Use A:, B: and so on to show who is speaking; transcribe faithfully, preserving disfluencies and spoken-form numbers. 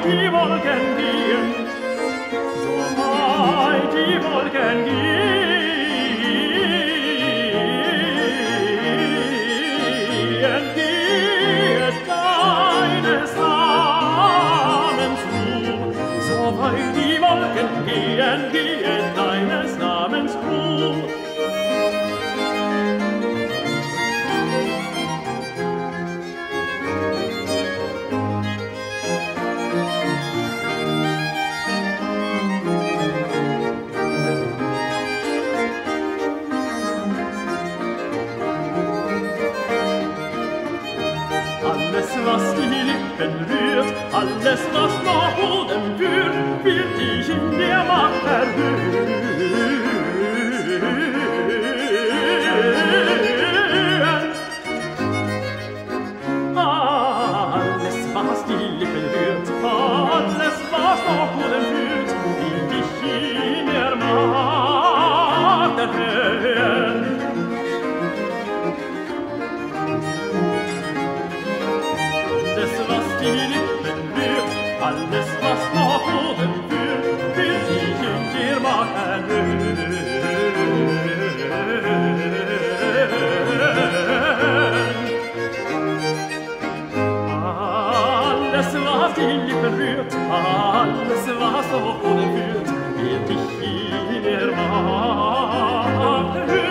A: die Wolken gehen, so weit die Wolken gehen, geht deines Namens Ruhm, so weit die Wolken gehen, geht deines Namens Ruhm. Alles, was die Lippen rührt, alles, was nach Boden führt, wird dich in der Macht erhöhen. Alles, was die Lippen rührt, alles, was nach Boden führt, wird dich in der Macht erhöhen. Alles, was nach oben führt, will dich in dir mal erhöhen. Alles, was die Lippen rührt, alles, was nach oben führt, will dich in dir mal erhöhen.